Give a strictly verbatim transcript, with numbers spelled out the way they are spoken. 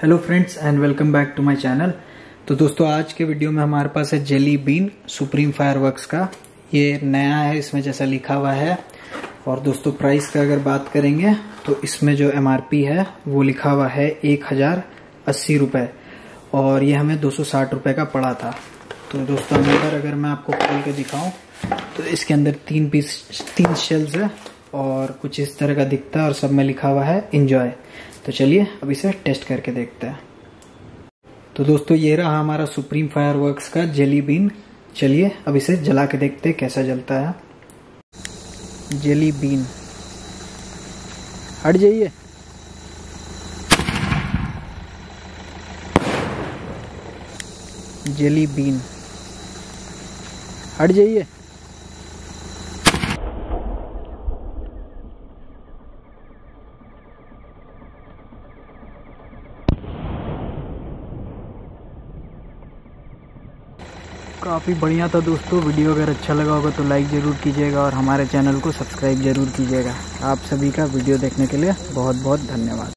Hello friends and welcome back to my channel. तो दोस्तों आज के वीडियो में हमारे पास है जेली बीन सुप्रीम फायरवर्क्स का। ये नया है, इसमें जैसा लिखा हुआ है। और दोस्तों प्राइस का अगर बात करेंगे तो इसमें जो एमआरपी है वो लिखा हुआ है एक हजार अस्सी रुपये और ये हमें दो सौ साठ रुपये का पड़ा था। तो दोस्तों अंदर अगर मैं आपको खोल के दिखाऊं तो इसके अंदर तीन पीस तीन शेल्स है और कुछ इस तरह का दिखता है और सब में लिखा हुआ है इंजॉय। तो चलिए अब इसे टेस्ट करके देखते हैं। तो दोस्तों ये रहा हमारा सुप्रीम फायरवर्क्स का जेली बीन। चलिए अब इसे जला के देखते हैं कैसा जलता है। जेली बीन हट जाइए। जेली बीन हट जाइए। काफ़ी बढ़िया था दोस्तों। वीडियो अगर अच्छा लगा होगा तो लाइक ज़रूर कीजिएगा और हमारे चैनल को सब्सक्राइब ज़रूर कीजिएगा। आप सभी का वीडियो देखने के लिए बहुत बहुत धन्यवाद।